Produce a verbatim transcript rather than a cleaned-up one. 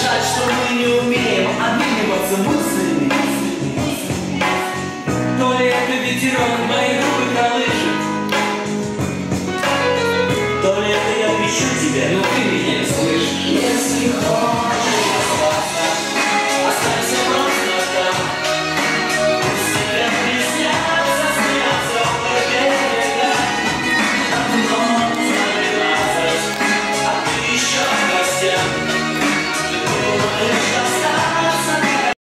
жаль, что мы не умеем обмениваться мыслями. То ли это ветерок мои губы колышет, то ли это я пищу тебя, но ты меня не слышишь. Если хочешь